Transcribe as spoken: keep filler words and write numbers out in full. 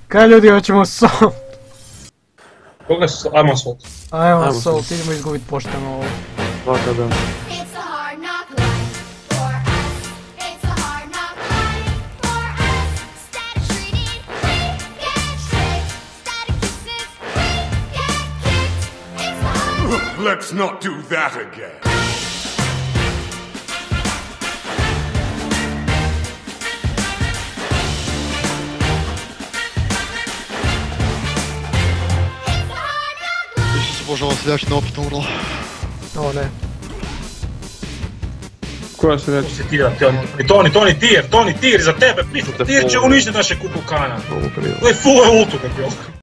Kaj ljudi, hoćemo sol. Koga su? Ajmo sot. Ajmo Ajmo sol, sol. idemo izgubit pošteno ovo. Svaka dan. It's a hard knock life for us. It's a hard knock life for us. Static treated, we get tricked. Static kisses, we get kicked. It's a hard knock Let's not do that again. Isuse Bože, ova seljačina opet umrla. O ne. Koja se reći? Se tira, Toni, Toni, Toni, tir, Toni, tir, za tebe, pisa, tir će uništiti naše kukulkana. Ovo prije. To je full ultu, da bi ovo.